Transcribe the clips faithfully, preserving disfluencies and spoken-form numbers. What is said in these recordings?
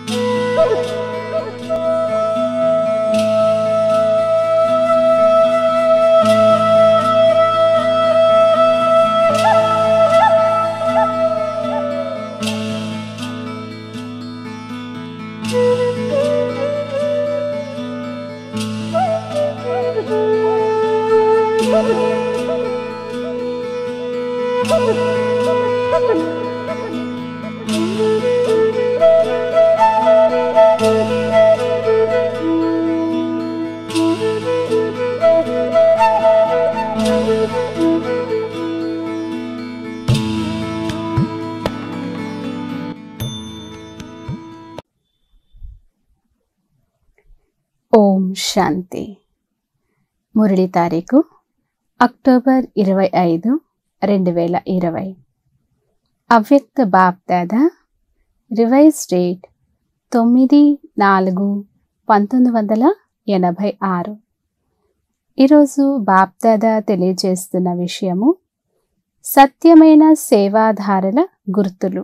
ఓం శాంతి. మురళి తారీఖు అక్టోబర్ ఇరవై ఐదు రెండు వేల ఇరవై. అవ్యక్త బాప్దాదా రివైజ్ డేట్ తొమ్మిది నాలుగు పంతొమ్మిది వందల ఎనభై ఆరు. ఈరోజు బాప్దాదా తెలియజేస్తున్న విషయము సత్యమైన సేవాధారల గుర్తులు.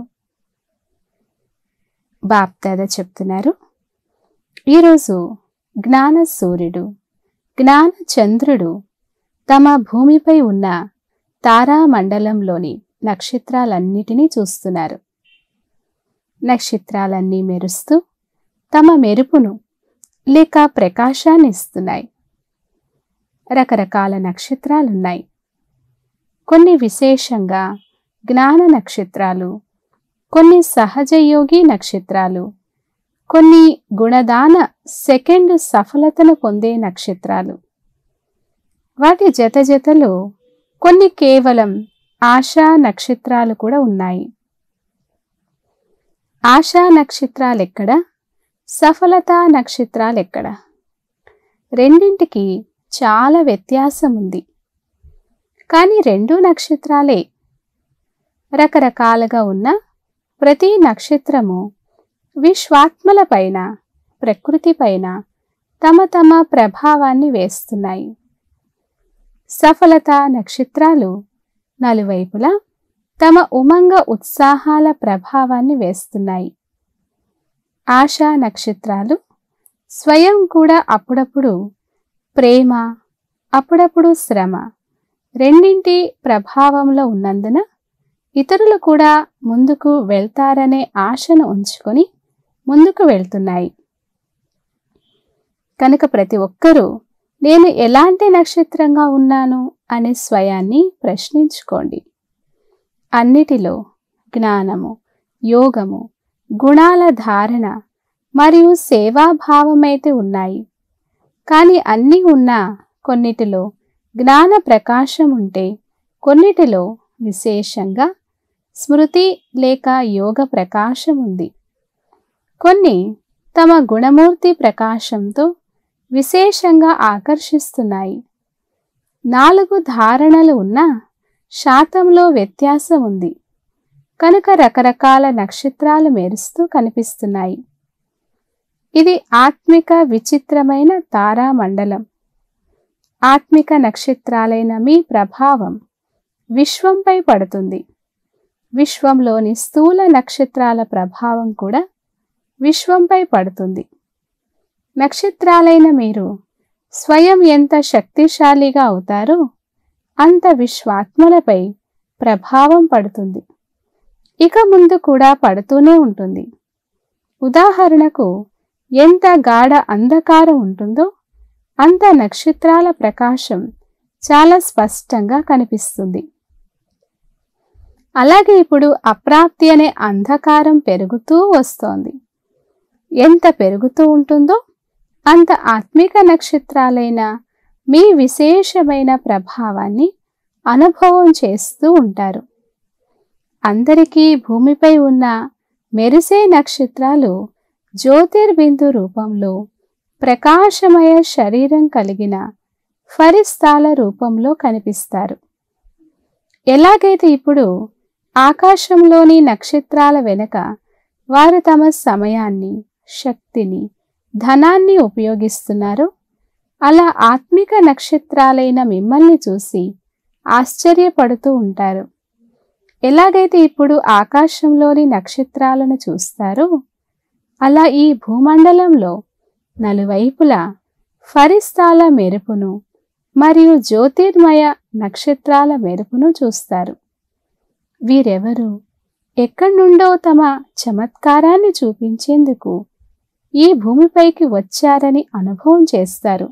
బాప్దాదా చెప్తున్నారు, ఈరోజు జ్ఞాన సూర్యుడు, జ్ఞాన చంద్రుడు తమ భూమిపై ఉన్న తారామండలంలోని నక్షత్రాలన్నిటినీ చూస్తున్నారు. నక్షత్రాలన్నీ మెరుస్తూ తమ మెరుపును లేక ప్రకాశాన్ని ఇస్తున్నాయి. రకరకాల నక్షత్రాలున్నాయి. కొన్ని విశేషంగా జ్ఞాన నక్షత్రాలు, కొన్ని సహజయోగి నక్షత్రాలు, కొన్ని గుణదాన సెకండ్ సఫలతను పొందే నక్షత్రాలు. వాటి జత జతలో కొన్ని కేవలం ఆశా నక్షత్రాలు కూడా ఉన్నాయి. ఆశా నక్షత్రాలెక్కడ, సఫలతా నక్షత్రాలెక్కడ? రెండింటికి చాలా వ్యత్యాసం ఉంది. కానీ రెండు నక్షత్రాలే. రకరకాలుగా ఉన్న ప్రతి నక్షత్రము విశ్వాత్మల పైన, ప్రకృతి పైన తమ తమ ప్రభావాన్ని వేస్తున్నాయి. సఫలతా నక్షత్రాలు నలువైపులా తమ ఉమంగ ఉత్సాహాల ప్రభావాన్ని వేస్తున్నాయి. ఆశా నక్షత్రాలు స్వయం కూడా అప్పుడప్పుడు ప్రేమ, అప్పుడప్పుడు శ్రమ రెండింటి ప్రభావంలో ఉన్నందున ఇతరులు కూడా ముందుకు వెళ్తారనే ఆశను ఉంచుకొని ముందుకు వెళ్తున్నాయి. కనుక ప్రతి ఒక్కరూ నేను ఎలాంటి నక్షత్రంగా ఉన్నాను అనే స్వయాన్ని ప్రశ్నించుకోండి. అన్నిటిలో జ్ఞానము, యోగము, గుణాల ధారణ మరియు సేవాభావమైతే ఉన్నాయి. కానీ అన్నీ ఉన్నా కొన్నిటిలో జ్ఞాన ప్రకాశం ఉంటే, కొన్నిటిలో విశేషంగా స్మృతి లేక యోగ ప్రకాశం ఉంది. కొన్ని తమ గుణమూర్తి ప్రకాశంతో విశేషంగా ఆకర్షిస్తున్నాయి. నాలుగు ధారణలు ఉన్నా శాతంలో వ్యత్యాసం ఉంది. కనుక రకరకాల నక్షత్రాలు మెరుస్తూ కనిపిస్తున్నాయి. ఇది ఆత్మిక విచిత్రమైన తారామండలం. ఆత్మిక నక్షత్రాలైన మీ ప్రభావం విశ్వంపై పడుతుంది. విశ్వంలోని స్థూల నక్షత్రాల ప్రభావం కూడా విశ్వంపై పడుతుంది. నక్షత్రాలైన మీరు స్వయం ఎంత శక్తిశాలిగా అవుతారో అంత విశ్వాత్మలపై ప్రభావం పడుతుంది. ఇక ముందు కూడా పడుతూనే ఉంటుంది. ఉదాహరణకు, ఎంత గాఢ అంధకారం ఉంటుందో అంత నక్షత్రాల ప్రకాశం చాలా స్పష్టంగా కనిపిస్తుంది. అలాగే ఇప్పుడు అప్రాప్తి అనే అంధకారం పెరుగుతూ వస్తోంది. ఎంత పెరుగుతూ ఉంటుందో అంత ఆత్మిక నక్షత్రాలైన మీ విశేషమైన ప్రభావాన్ని అనుభవం చేస్తూ ఉంటారు. అందరికీ భూమిపై ఉన్న మెరిసే నక్షత్రాలు జ్యోతిర్బిందు రూపంలో ప్రకాశమయ శరీరం కలిగిన ఫరిస్తాల రూపంలో కనిపిస్తారు. ఎలాగైతే ఇప్పుడు ఆకాశంలోని నక్షత్రాల వెనుక వారు తమ సమయాన్ని, శక్తిని, ధనాన్ని ఉపయోగిస్తున్నారో, అలా ఆత్మిక నక్షత్రాలైన మిమ్మల్ని చూసి ఆశ్చర్యపడుతూ ఉంటారు. ఎలాగైతే ఇప్పుడు ఆకాశంలోని నక్షత్రాలను చూస్తారో అలా ఈ భూమండలంలో నలువైపులా ఫరిస్తాల మెరుపును మరియు జ్యోతిర్మయ నక్షత్రాల మెరుపును చూస్తారు. వీరెవరు ఎక్కడి నుండో తమ చమత్కారాన్ని చూపించేందుకు ఈ భూమిపైకి వచ్చారని అనుభవం చేస్తారు.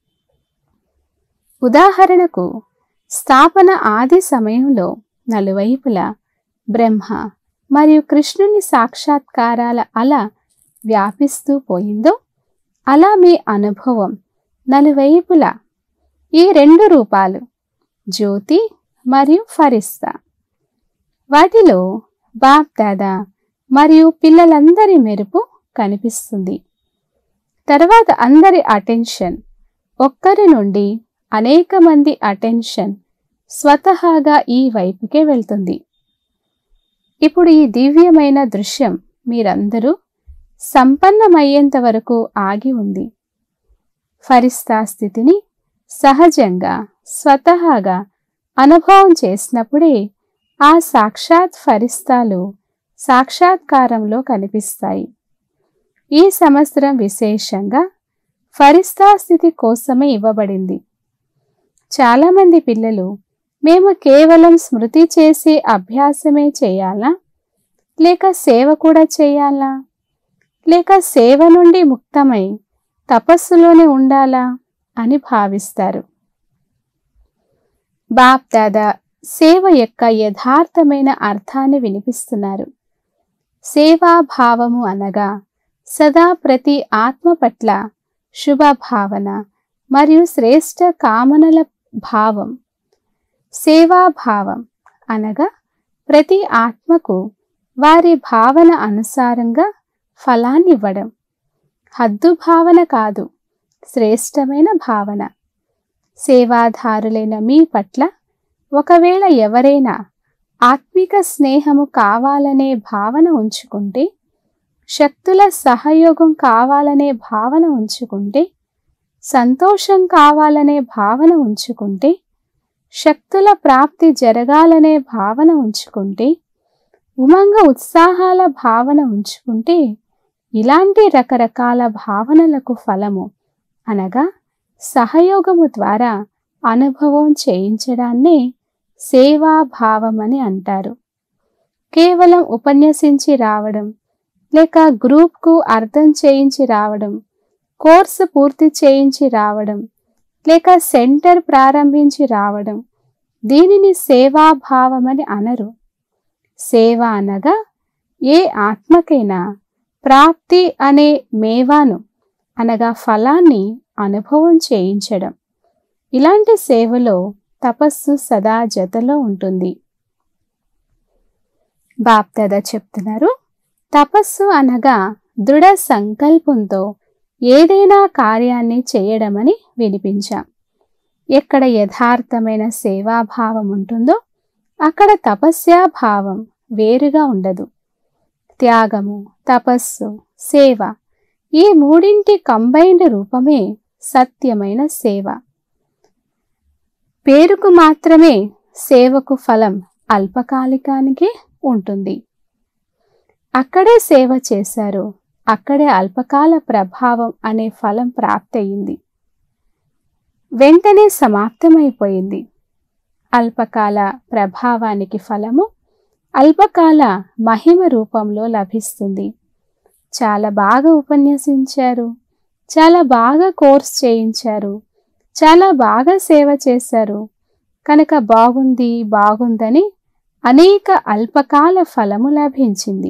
ఉదాహరణకు స్థాపన ఆది సమయంలో నలువైపులా బ్రహ్మ మరియు కృష్ణుని సాక్షాత్కారాల అల వ్యాపిస్తూ పోయిందో అలా మీ అనుభవం నలువైపులా ఈ రెండు రూపాలు జ్యోతి మరియు ఫరిస్తా, వాటిలో బాప్ దాదా మరియు పిల్లలందరి మెరుపు కనిపిస్తుంది. తర్వాత అందరి అటెన్షన్ ఒక్కరి నుండి అనేక మంది అటెన్షన్ స్వతహాగా ఈ వైపుకే వెళ్తుంది. ఇప్పుడు ఈ దివ్యమైన దృశ్యం మీరందరూ సంపన్నమయ్యేంత వరకు ఆగి ఉంది. ఫరిస్తా స్థితిని సహజంగా స్వతహాగా అనుభవం చేసినప్పుడే ఆ సాక్షాత్ ఫరిస్తాలు సాక్షాత్కారంలో కనిపిస్తాయి. ఈ సంవత్సరం విశేషంగా ఫరిస్తా స్థితి కోసమే ఇవ్వబడింది. చాలామంది పిల్లలు మేము కేవలం స్మృతి చేసే అభ్యాసమే చేయాలా, లేక సేవ కూడా చేయాలా, లేక సేవ నుండి ముక్తమై తపస్సులోనే ఉండాలా అని భావిస్తారు. బాప్ దాదా సేవ యొక్క యథార్థమైన అర్థాన్ని వినిపిస్తున్నారు. సేవాభావము అనగా సదా ప్రతి ఆత్మ పట్ల శుభ భావన మరియు శ్రేష్ఠ కామనల భావం. సేవాభావం అనగా ప్రతి ఆత్మకు వారి భావన అనుసారంగా ఫలాన్నివ్వడం. హద్దు భావన కాదు, శ్రేష్టమైన భావన. సేవాధారులైన మీ పట్ల ఒకవేళ ఎవరైనా ఆత్మిక స్నేహము కావాలనే భావన ఉంచుకుంటే, శక్తుల సహయోగం కావాలనే భావన ఉంచుకుంటే, సంతోషం కావాలనే భావన ఉంచుకుంటే, శక్తుల ప్రాప్తి జరగాలనే భావన ఉంచుకుంటే, ఉమంగ ఉత్సాహాల భావన ఉంచుకుంటే, ఇలాంటి రకరకాల భావనలకు ఫలము అనగా సహయోగము ద్వారా అనుభవం చేయించడాన్నే సేవాభావమని అంటారు. కేవలం ఉపన్యసించి రావడం, లేక గ్రూప్కు అర్థం చేయించి రావడం, కోర్సు పూర్తి చేయించి రావడం, లేక సెంటర్ ప్రారంభించి రావడం, దీనిని సేవాభావమని అనరు. సేవ అనగా ఏ ఆత్మకైనా ప్రాప్తి అనే మేవాను అనగా ఫలాన్ని అనుభవం చేయించడం. ఇలాంటి సేవలో తపస్సు సదా జతలో ఉంటుంది. బాప్ దాదా చెప్తున్నారు, తపస్సు అనగా దృఢ సంకల్పంతో ఏదైనా కార్యాన్ని చేయడమని వినిపించాం. ఎక్కడ యథార్థమైన సేవాభావం ఉంటుందో అక్కడ తపస్యాభావం వేరుగా ఉండదు. త్యాగము, తపస్సు, సేవ ఈ మూడింటి కంబైన్డ్ రూపమే సత్యమైన సేవ. పేరుకు మాత్రమే సేవకు ఫలం అల్పకాలికానికే ఉంటుంది. అక్కడే సేవ చేశారు, అక్కడే అల్పకాల ప్రభావం అనే ఫలం ప్రాప్తయింది. వెంటనే సమాప్తమైపోయింది. అల్పకాల ప్రభావానికి ఫలము అల్పకాల మహిమ రూపంలో లభిస్తుంది. చాలా బాగా ఉపన్యసించారు, చాలా బాగా కోర్స్ చేయించారు, చాలా బాగా సేవ చేశారు కనుక బాగుంది బాగుందని అనేక అల్పకాల ఫలము లభించింది.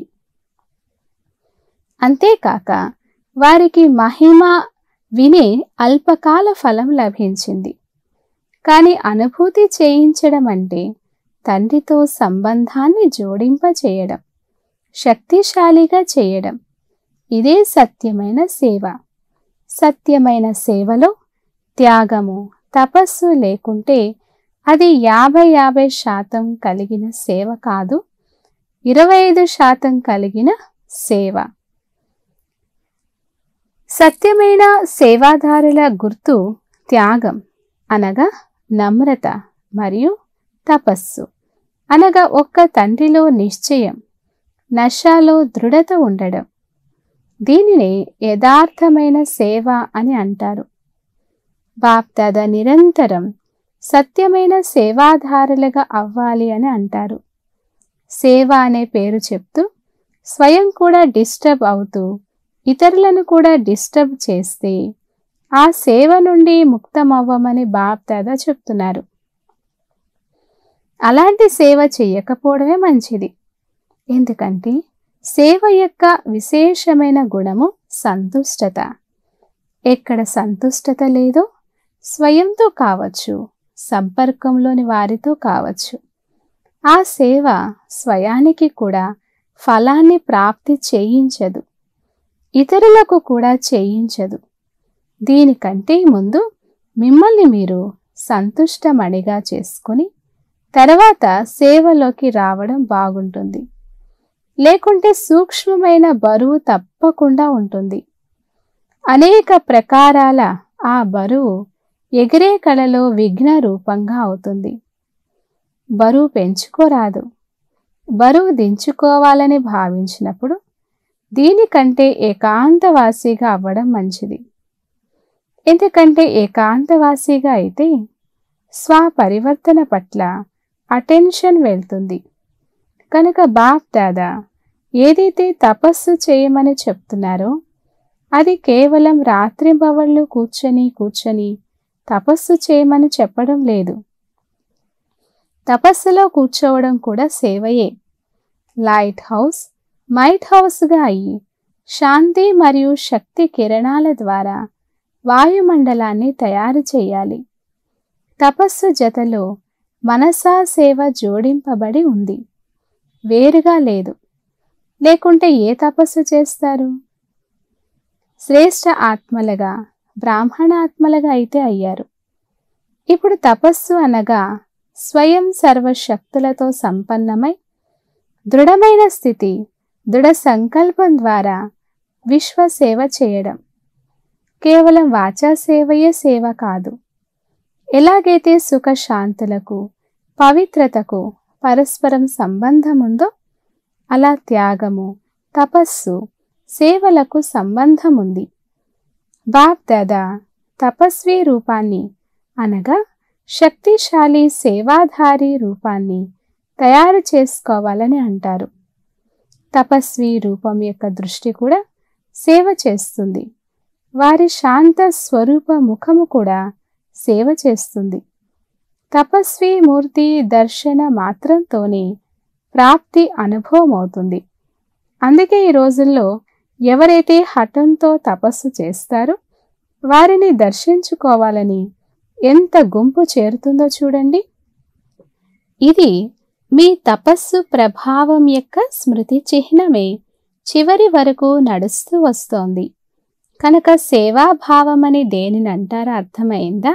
అంతేకాక వారికి మహిమ వినే అల్పకాల ఫలం లభించింది. కానీ అనుభూతి చేయించడం అంటే తండ్రితో సంబంధాన్ని జోడింపచేయడం, శక్తిశాలిగా చేయడం. ఇదే సత్యమైన సేవ. సత్యమైన సేవలో త్యాగము, తపస్సు లేకుంటే అది యాభై యాభై శాతం కలిగిన సేవ కాదు, ఇరవై ఐదు శాతం కలిగిన సేవ. సత్యమైన సేవాదారుల గుర్తు త్యాగం అనగా నమ్రత మరియు తపస్సు అనగా ఒక్క తండ్రిలో నిశ్చయం, నశాలో దృఢత ఉండడం. దీనిని యథార్థమైన సేవ అని అంటారు. బాప్దాదా నిరంతరం సత్యమైన సేవాధారులుగా అవ్వాలి అని అంటారు. సేవ అనే పేరు చెప్తూ స్వయం కూడా డిస్టర్బ్ అవుతూ ఇతరులను కూడా డిస్టర్బ్ చేస్తే ఆ సేవ నుండి ముక్తమవ్వమని బాప్దాదా చెప్తున్నారు. అలాంటి సేవ చెయ్యకపోవడమే మంచిది. ఎందుకంటే సేవ యొక్క విశేషమైన గుణము సంతుష్టత. ఎక్కడ సంతుష్టత లేదో స్వయంతో కావచ్చు, సంపర్కంలోని వారితో కావచ్చు, ఆ సేవ స్వయానికి కూడా ఫలాన్ని ప్రాప్తి చేయించదు, ఇతరులకు కూడా చేయించదు. దీనికంటే ముందు మిమ్మల్ని మీరు సంతుష్టమణిగా చేసుకుని తర్వాత సేవలోకి రావడం బాగుంటుంది. లేకుంటే సూక్ష్మమైన బరువు తప్పకుండా ఉంటుంది. అనేక ప్రకారాల ఆ బరువు ఎగిరే కళలో విఘ్న రూపంగా అవుతుంది. బరువు పెంచుకోరాదు. బరువు దించుకోవాలని భావించినప్పుడు దీనికంటే ఏకాంతవాసిగా అవ్వడం మంచిది. ఎందుకంటే ఏకాంతవాసిగా అయితే స్వపరివర్తన పట్ల అటెన్షన్ వెళ్తుంది. కనుక బాప్ దాదా ఏదైతే తపస్సు చేయమని చెప్తున్నారో అది కేవలం రాత్రింబవళ్ళు కూర్చొని కూర్చొని తపస్సు చేయమని చెప్పడం లేదు. తపస్సులో కూర్చోవడం కూడా సేవయే. లైట్ హౌస్ మైట్ హౌస్గా అయ్యి శాంతి మరియు శక్తి కిరణాల ద్వారా వాయుమండలాన్ని తయారు చేయాలి. తపస్సు జతలో మనసా సేవ జోడింపబడి ఉంది, వేరుగా లేదు. లేకుంటే ఏ తపస్సు చేస్తారు? శ్రేష్ఠ ఆత్మలుగా బ్రాహ్మణాత్మలుగా అయితే అయ్యారు. ఇప్పుడు తపస్సు అనగా స్వయం సర్వశక్తులతో సంపన్నమై దృఢమైన స్థితి, దృఢ సంకల్పం ద్వారా విశ్వసేవ చేయడం. కేవలం వాచా సేవయే సేవ కాదు. ఎలాగైతే సుఖశాంతులకు, పవిత్రతకు పరస్పరం సంబంధం ఉందో అలా త్యాగము, తపస్సు, సేవలకు సంబంధం ఉంది. బాప్ దాదా తపస్వి రూపాన్ని అనగా శక్తిశాలి సేవాధారి రూపాన్ని తయారు చేసుకోవాలని అంటారు. తపస్వి రూపం యొక్క దృష్టి కూడా సేవ చేస్తుంది. వారి శాంత స్వరూప ముఖము కూడా సేవ చేస్తుంది. తపస్వి మూర్తి దర్శన మాత్రంతోనే ప్రాప్తి అనుభవం అవుతుంది. అందుకే ఈ రోజుల్లో ఎవరైతే హఠంతో తపస్సు చేస్తారో వారిని దర్శించుకోవాలని ఎంత గుంపు చేరుతుందో చూడండి. ఇది మీ తపస్సు ప్రభావం యొక్క స్మృతి చిహ్నమే చివరి వరకు నడుస్తూ వస్తోంది. కనుక సేవాభావమని దేనినంటారా అర్థమైందా?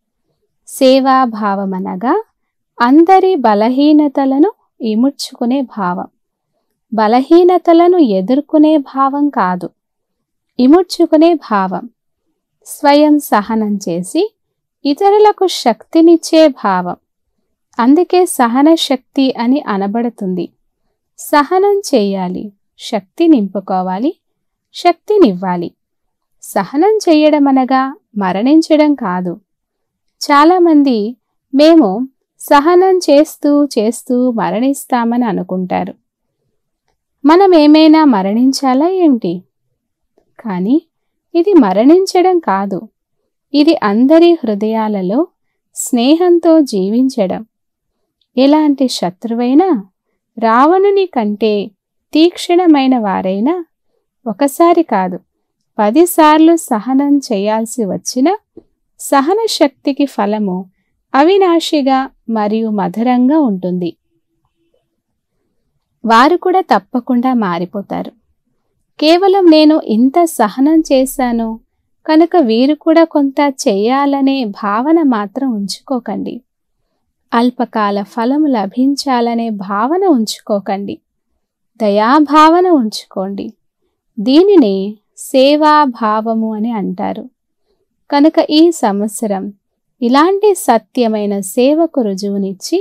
సేవాభావమనగా అందరి బలహీనతలను ఇముడ్చుకునే భావం. బలహీనతలను ఎదుర్కొనే భావం కాదు, ఇముడ్చుకునే భావం. స్వయం సహనం చేసి ఇతరులకు శక్తినిచ్చే భావం. అందుకే సహన శక్తి అని అనబడుతుంది. సహనం చేయాలి, శక్తి నింపుకోవాలి, శక్తినివ్వాలి. సహనం చేయడం అనగా మరణించడం కాదు. చాలామంది మేము సహనం చేస్తూ చేస్తూ మరణిస్తామని అనుకుంటారు. మనం ఏమైనా మరణించాలా ఏమిటి? కానీ ఇది మరణించడం కాదు. ఇది అందరి హృదయాలలో స్నేహంతో జీవించడం. ఎలాంటి శత్రువైనా, రావణుని కంటే తీక్షణమైన వారైనా ఒకసారి కాదు పదిసార్లు సహనం చేయాల్సి వచ్చిన సహన శక్తికి ఫలము అవినాశిగా మరియు మధురంగా ఉంటుంది. వారు కూడా తప్పకుండా మారిపోతారు. కేవలం నేను ఇంత సహనం చేశాను కనుక వీరు కూడా కొంత చేయాలనే భావన మాత్రం ఉంచుకోకండి. అల్పకాల ఫలము లభించాలనే భావన ఉంచుకోకండి. దయాభావన ఉంచుకోండి. దీనినే సేవాభావము అని అంటారు. కనుక ఈ సంవత్సరం ఇలాంటి సత్యమైన సేవకు రుజువునిచ్చి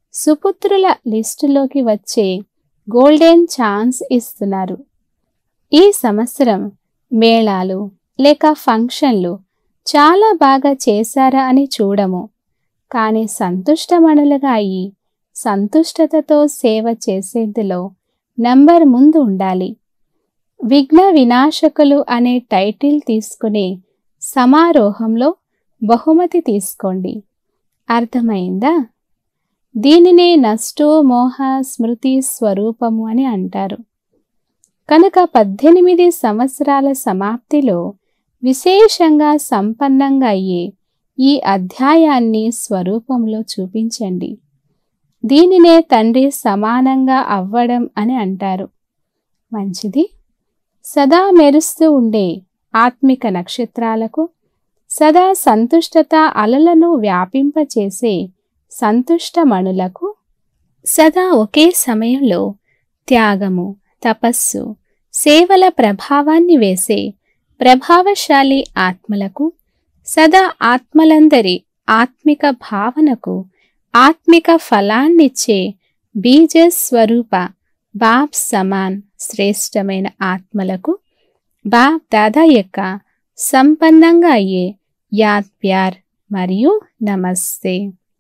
సుపుత్రుల లిస్టులోకి వచ్చే గోల్డెన్ ఛాన్స్ ఇస్తున్నారు. ఈ సంవత్సరం మేళాలు లేక ఫంక్షన్లు చాలా బాగా చేశారా అని చూడము, కానీ సంతుష్టమణులుగా అయి సంతుష్టతతో సేవ చేసేందులో నంబర్ ముందు ఉండాలి. విఘ్న వినాశకులు అనే టైటిల్ తీసుకునే సమారోహంలో బహుమతి తీసుకోండి. అర్థమైందా? దీనినే నష్టో మోహ స్మృతి స్వరూపము అని అంటారు. కనుక పద్దెనిమిది సంవత్సరాల సమాప్తిలో విశేషంగా సంపన్నంగా అయ్యే ఈ అధ్యాయాన్ని స్వరూపంలో చూపించండి. దీనినే తండ్రి సమానంగా అవ్వడం అని అంటారు. మంచిది. సదా మెరుస్తూ ఉండే ఆత్మిక నక్షత్రాలకు, సదా సంతుష్టత అలలను వ్యాపింపచేసే సంతుష్టమణులకు, సదా ఒకే సమయంలో త్యాగము, తపస్సు, సేవల ప్రభావాన్ని వేసే ప్రభావశాలి ఆత్మలకు, సదా ఆత్మలందరి ఆత్మిక భావనకు ఆత్మిక ఫలాన్నిచ్చే బీజస్వరూప బాప్ సమాన్ శ్రేష్టమైన ఆత్మలకు బాప్ దాదా యొక్క సంపన్నంగా అయ్యే యాద్ ప్యార్ మరియు నమస్తే.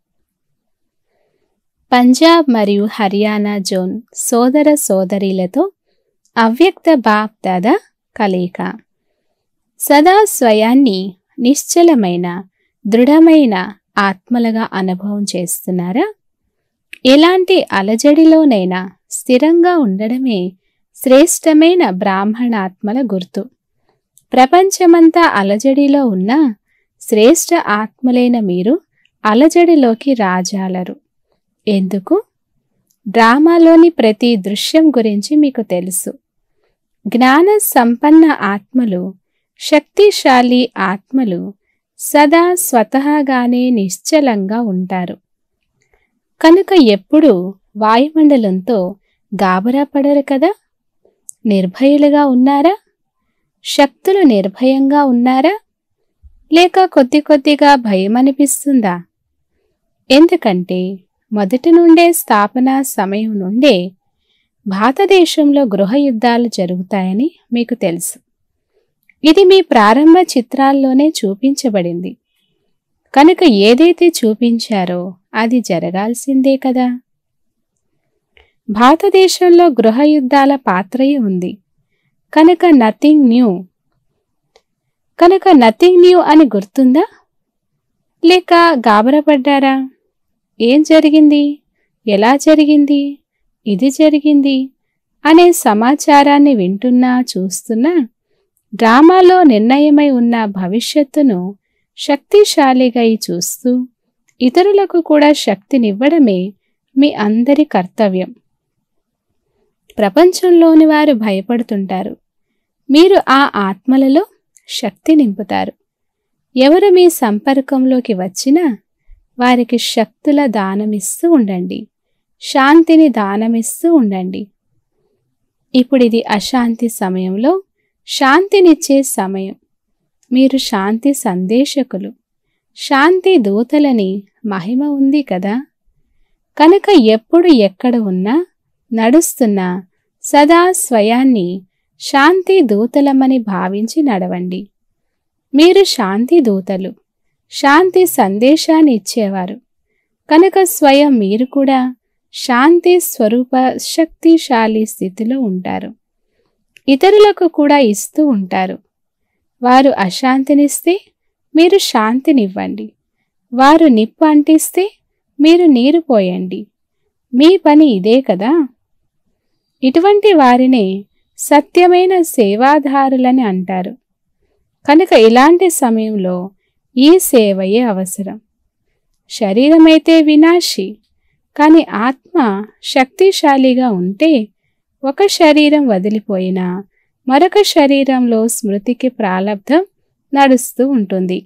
పంజాబ్ మరియు హర్యానా జోన్ సోదర సోదరీలతో అవ్యక్త బాప్ దాదా కలయిక. సదా స్వయాన్ని నిశ్చలమైన దృఢమైన ఆత్మలుగా అనుభవం చేస్తున్నారా? ఎలాంటి అలజడిలోనైనా స్థిరంగా ఉండడమే శ్రేష్టమైన బ్రాహ్మణాత్మల గుర్తు. ప్రపంచమంతా అలజడిలో ఉన్న శ్రేష్ఠ ఆత్మలైన మీరు అలజడిలోకి రాజాలరు. ఎందుకు? డ్రామాలోని ప్రతి దృశ్యం గురించి మీకు తెలుసు. జ్ఞాన సంపన్న ఆత్మలు, శక్తిశాలి ఆత్మలు సదా స్వతహాగానే నిశ్చలంగా ఉంటారు. కనుక ఎప్పుడూ వాయుమండలంతో గాబరా పడరు కదా. నిర్భయులుగా ఉన్నారా? శక్తులు నిర్భయంగా ఉన్నారా? లేక కొద్ది కొద్దిగా భయం అనిపిస్తుందా? ఎందుకంటే మొదటి నుండే స్థాపన సమయం నుండే భారతదేశంలో గృహ యుద్ధాలు జరుగుతాయని మీకు తెలుసు. ఇది మీ ప్రారంభ చిత్రాల్లోనే చూపించబడింది. కనుక ఏదైతే చూపించారో అది జరగాల్సిందే కదా. భారతదేశంలో గృహ యుద్ధాల పాత్రయే ఉంది. కనుక నథింగ్ న్యూ కనుక నథింగ్ న్యూ అని గుర్తుందా? లేక గాబరపడ్డారా? ఏం జరిగింది, ఎలా జరిగింది, ఇది జరిగింది అనే సమాచారాన్ని వింటున్నా చూస్తున్నా డ్రామాలో నిర్ణయమై ఉన్న భవిష్యత్తును శక్తిశాలిగా చూస్తూ ఇతరులకు కూడా శక్తినివ్వడమే మీ అందరి కర్తవ్యం. ప్రపంచంలోని వారు భయపడుతుంటారు. మీరు ఆ ఆత్మలలో శక్తి నింపుతారు. ఎవరు మీ సంపర్కంలోకి వచ్చినా వారికి శక్తుల దానమిస్తూ ఉండండి. శాంతిని దానమిస్తూ ఉండండి. ఇప్పుడు ఇది అశాంతి సమయంలో శాంతినిచ్చే సమయం. మీరు శాంతి సందేశకులు, శాంతి దూతలని మహిమ ఉంది కదా. కనుక ఎప్పుడు ఎక్కడ ఉన్నా నడుస్తున్నా సదా స్వయాన్ని శాంతి దూతలమని భావించి నడవండి. మీరు శాంతి దూతలు, శాంతి సందేశాన్ని ఇచ్చేవారు. కనుక స్వయం మీరు కూడా శాంతి స్వరూప శక్తిశాలి స్థితిలో ఉంటారు. ఇతరులకు కూడా ఇస్తూ ఉంటారు. వారు అశాంతినిస్తే మీరు శాంతినివ్వండి. వారు నిప్పు అంటిస్తే మీరు నీరు పోయండి. మీ పని ఇదే కదా. ఇటువంటి వారినే సత్యమైన సేవాదారులని అంటారు. కనుక ఇలాంటి సమయంలో ఈ సేవయే అవసరం. శరీరమైతే వినాశి, కానీ ఆత్మ శక్తిశాలిగా ఉంటే ఒక శరీరం వదిలిపోయినా మరొక శరీరంలో స్మృతికి ప్రాలబ్ధం నడుస్తూ ఉంటుంది.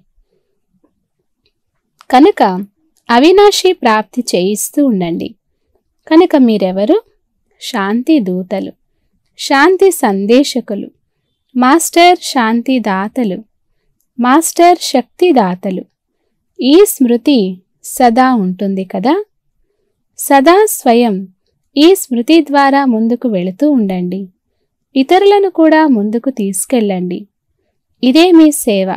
కనుక అవినాశి ప్రాప్తి చేయిస్తూ ఉండండి. కనుక మీరెవరు? శాంతి దూతలు, శాంతి సందేశకులు, మాస్టర్ శాంతి దాతలు, మాస్టర్ శక్తి దాతలు. ఈ స్మృతి సదా ఉంటుంది కదా. సదా స్వయం ఈ స్మృతి ద్వారా ముందుకు వెళుతూ ఉండండి. ఇతరులను కూడా ముందుకు తీసుకెళ్ళండి. ఇదే మీ సేవ.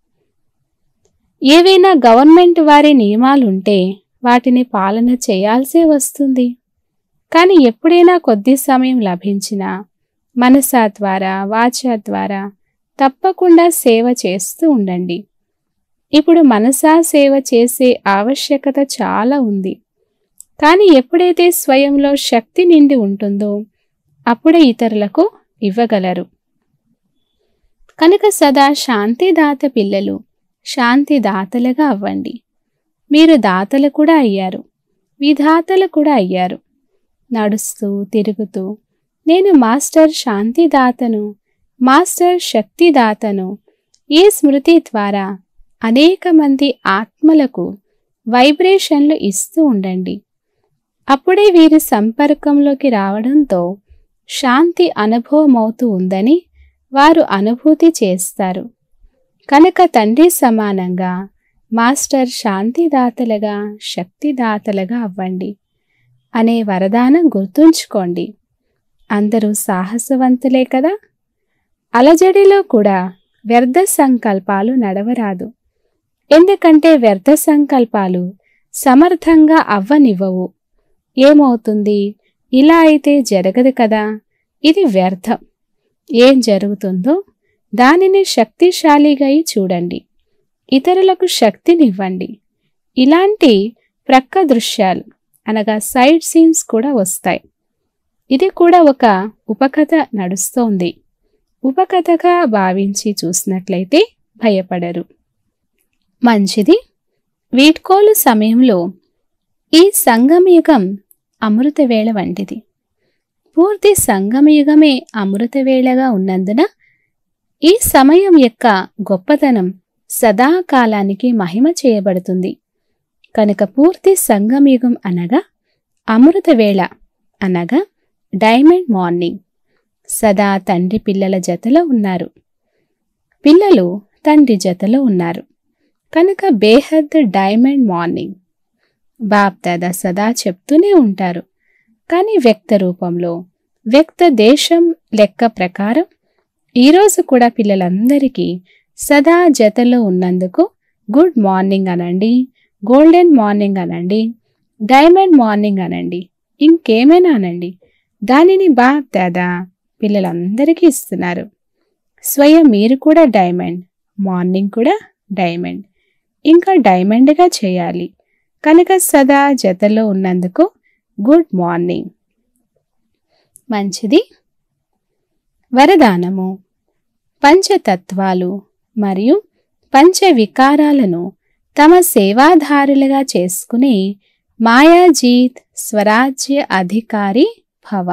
ఏవైనా గవర్నమెంట్ వారి నియమాలుంటే వాటిని పాలన చేయాల్సే వస్తుంది. కానీ ఎప్పుడైనా కొద్ది సమయం లభించినా మనసా ద్వారా, వాచా ద్వారా తప్పకుండా సేవ చేస్తూ ఉండండి. ఇప్పుడు మనసా సేవ చేసే ఆవశ్యకత చాలా ఉంది. కానీ ఎప్పుడైతే స్వయంలో శక్తి నిండి ఉంటుందో అప్పుడే ఇతరులకు ఇవ్వగలరు. కనుక సదా శాంతిదాత పిల్లలు శాంతిదాతలుగా అవ్వండి. మీరు దాతలు కూడా అయ్యారు, విధాతలు కూడా అయ్యారు. నడుస్తూ తిరుగుతూ నేను మాస్టర్ శాంతిదాతను, మాస్టర్ శక్తిదాతను ఈ స్మృతి ద్వారా అనేక మంది ఆత్మలకు వైబ్రేషన్లు ఇస్తూ ఉండండి. అప్పుడే వీరి సంపర్కంలోకి రావడంతో శాంతి అనుభవమవుతూ ఉందని వారు అనుభూతి చేస్తారు. కనుక తండ్రి సమానంగా మాస్టర్ శాంతిదాతలుగా, శక్తిదాతలుగా అవ్వండి అనే వరదానం గుర్తుంచుకోండి. అందరూ సాహసవంతులే కదా. అలజడిలో కూడా వ్యర్థ సంకల్పాలు నడవరాదు. ఎందుకంటే వ్యర్థ సంకల్పాలు సమర్థంగా అవ్వనివ్వవు. ఏమవుతుంది, ఇలా అయితే జరగదు కదా, ఇది వ్యర్థం. ఏం జరుగుతుందో దానిని శక్తిశాలిగా చూడండి, ఇతరులకు శక్తినివ్వండి. ఇలాంటి ప్రక్క దృశ్యాలు అనగా సైడ్ సీన్స్ కూడా వస్తాయి. ఇది కూడా ఒక ఉపకథ నడుస్తోంది. ఉపకథగా భావించి చూసినట్లయితే భయపడరు. మంచిది. వీడ్కోలు సమయంలో ఈ సంగమయుగం అమృతవేళ వంటిది. పూర్తి సంగమయుగమే అమృతవేళగా ఉన్నందున ఈ సమయం యొక్క గొప్పతనం సదాకాలానికి మహిమ చేయబడుతుంది. కనుక పూర్తి సంగమయుగం అనగా అమృతవేళ అనగా డైమండ్ మార్నింగ్. సదా తండ్రి పిల్లల జతలో ఉన్నారు, పిల్లలు తండ్రి జతలో ఉన్నారు. కనుక బేహద్ డైమండ్ మార్నింగ్. బాప్ దాదా సదా చెప్తూనే ఉంటారు. కానీ వ్యక్త రూపంలో, వ్యక్త దేశం లెక్క ప్రకారం ఈరోజు కూడా పిల్లలందరికీ సదా జతలో ఉన్నందుకు గుడ్ మార్నింగ్ అనండి, గోల్డెన్ మార్నింగ్ అనండి, డైమండ్ మార్నింగ్ అనండి, ఇంకేమైనా అనండి. దానిని బాప్ దాదా పిల్లలందరికీ ఇస్తున్నారు. స్వయం మీరు కూడా డైమండ్, మార్నింగ్ కూడా డైమండ్, ఇంకా డైమండ్గా చేయాలి. కనుక సదా జతలో ఉన్నందుకు గుడ్ మార్నింగ్. మంచిది. వరదానము. పంచతత్వాలు మరియు పంచవికారాలను తమ సేవాధారులుగా చేసుకుని మాయాజీత్ స్వరాజ్య అధికారి భవ.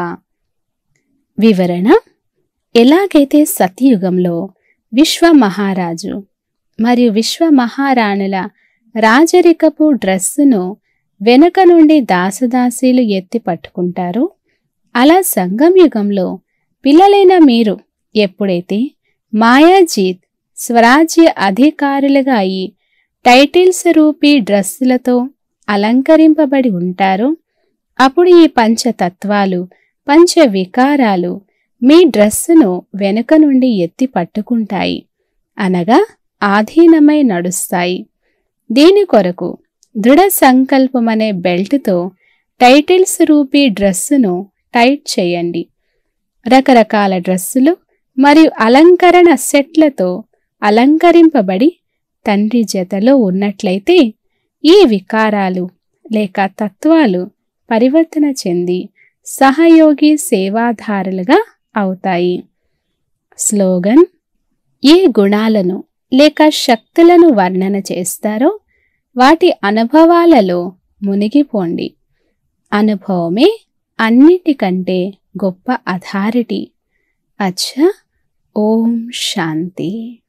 వివరణ. ఎలాగైతే సత్యుగంలో విశ్వ మహారాజు మరియు విశ్వ మహారాణుల రాజరికపు డ్రెస్సును వెనుక నుండి దాసదాసీలు ఎత్తి పట్టుకుంటారో, అలా సంగంయుగంలో పిల్లలైన మీరు ఎప్పుడైతే మాయాజీత్ స్వరాజ్య అధికారులుగా అయి టైటిల్స్ రూపీ డ్రెస్సులతో అలంకరింపబడి ఉంటారో, అప్పుడు ఈ పంచతత్వాలు పంచవికారాలు మీ డ్రెస్సును వెనుక నుండి ఎత్తి పట్టుకుంటాయి, అనగా ఆధీనమై నడుస్తాయి. దీని కొరకు దృఢ సంకల్పమనే బెల్ట్తో టైటిల్స్ రూపీ డ్రెస్సును టైట్ చేయండి. రకరకాల డ్రెస్సులు మరియు అలంకరణ సెట్లతో అలంకరింపబడి తండ్రి జతలో ఉన్నట్లయితే ఈ వికారాలు లేక తత్వాలు పరివర్తన చెంది సహయోగి సేవాధారులుగా అవుతాయి. స్లోగన్. ఏ గుణాలను లేక శక్తులను వర్ణన చేస్తారో వాటి అనుభవాలలో మునిగిపోండి. అనుభవమే అన్నిటికంటే గొప్ప అథారిటీ. అచ్చా. ఓం శాంతి.